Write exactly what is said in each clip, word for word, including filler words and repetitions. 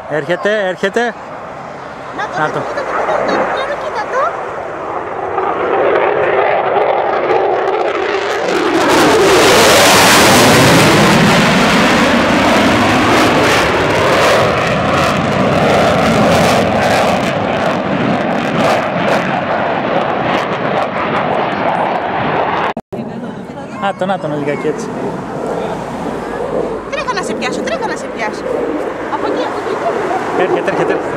Έρχεται, έρχεται. Να το, Να το. κοίτα το, κοίτα το, κοίτα το. Να το, να το, λιγάκι έτσι. Τρέχα να σε πιάσω, τρέχα να σε πιάσω. Από εκεί, από εκεί. Έρχεται, έρχεται, έρχεται.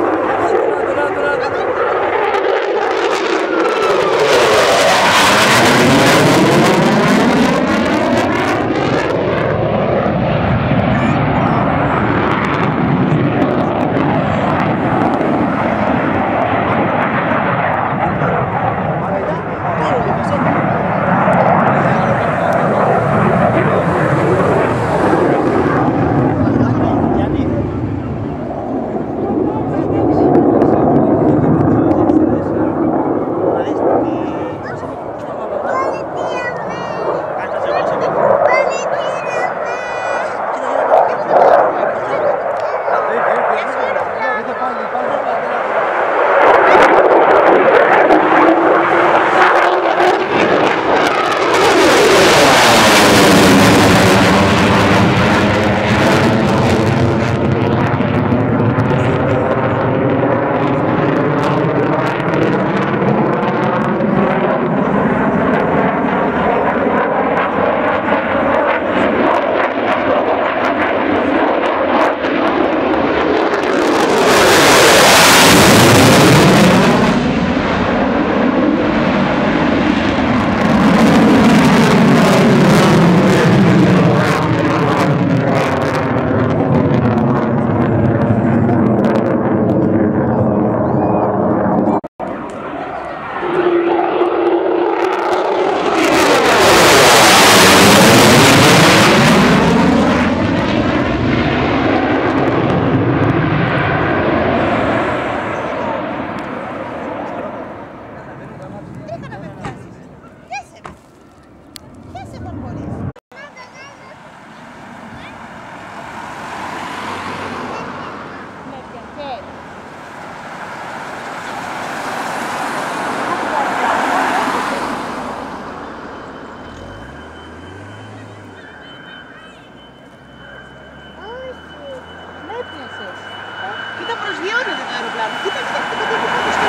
Κοίτα προσγειώνεται το αεροπλάνο. Κοίτα, κοίτα, κοίτα, κοίτα, κοίτα, στο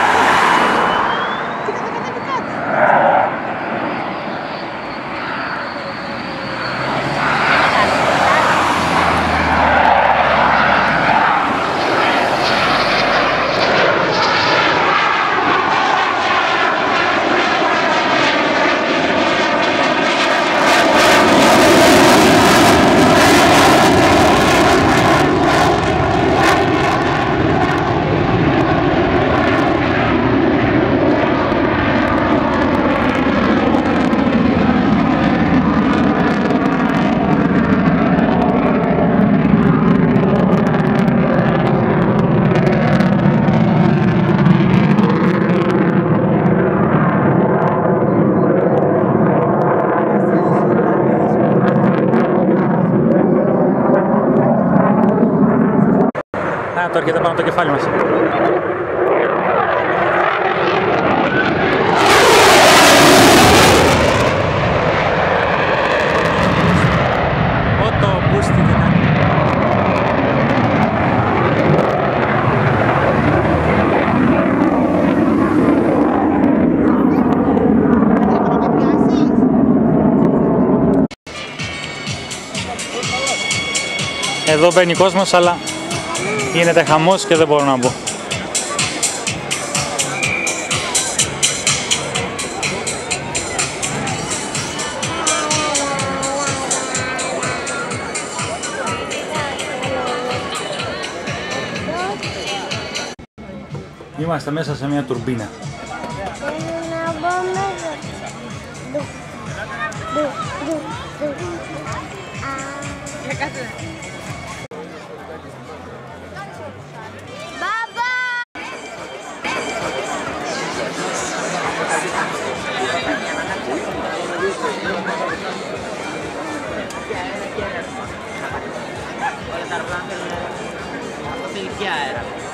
κοίτα, θα κατέβει κάτι. Να το, έρχεται πάνω το κεφάλι μας. Ω, το μπούστι τι κάνει. Εδώ μπαίνει κόσμος, αλλά γίνεται χαμός και δεν μπορώ να μπω. Είμαστε μέσα σε μια τουρμπίνα. Να μπω μέσα. Ντου, ντου, ντου, ντου. Για κάτσε. Μπαμπά! Oleh και αέρα.